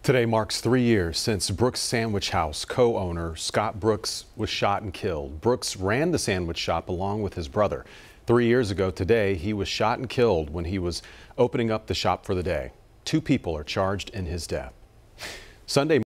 Today marks 3 years since Brooks Sandwich House co-owner Scott Brooks was shot and killed. Brooks ran the sandwich shop along with his brother. 3 years ago today, he was shot and killed when he was opening up the shop for the day. 2 people are charged in his death. Sunday